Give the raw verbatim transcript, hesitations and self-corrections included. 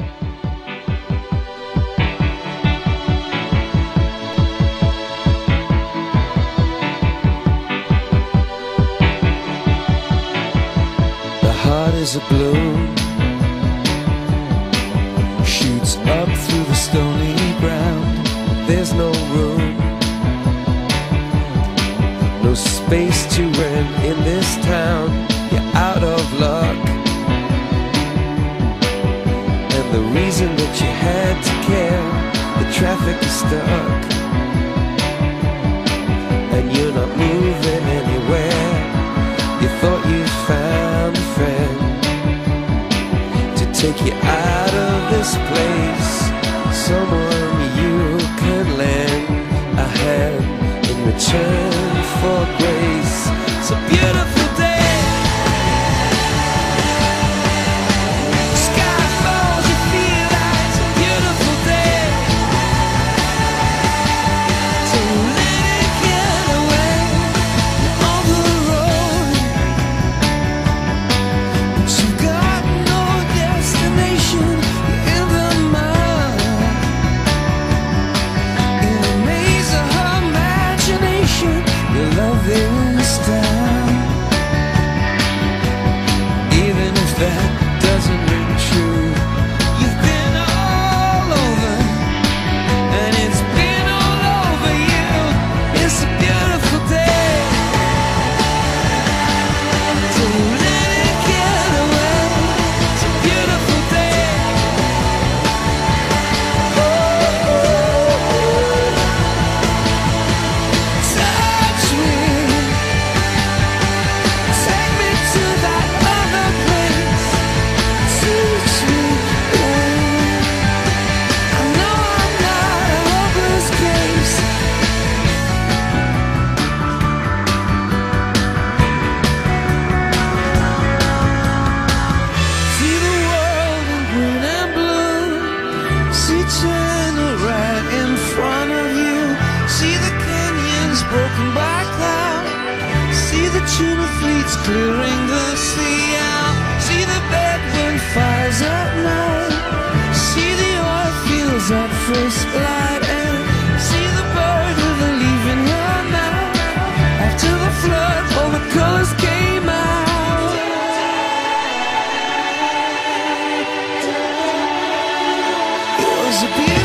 Heart is a balloon, shoots up through the stony ground. There's no room, no space to rent in this town. You're out of luck, and the reason that you had to care, the traffic is stuck, and you're not moving anywhere. You thought you found a friend to take you out of this place, someone you can lend a hand in return for grace. It's a beautiful day. Sky falls, you feel like it's a beautiful day. So let it get away on the road. You got no destination, you're in the mud, in a maze of her imagination. Your love is down, even if that doesn't ring true. You've been all over, and it's been all over you. It's a beautiful day, so let it get away. It's a beautiful day. Oh, touch me, take me to that other place. Teach me, I know I'm not a hopeless case. See the world in green and blue. See China right in front of you. See the canyons broken by cloud. See the tuna fleets clearing the sea out. See the bedroom fires at night. See the oil fields at first light. And see the bird with a leaf in her mouth. After the flood, all the colors came out. It was a beautiful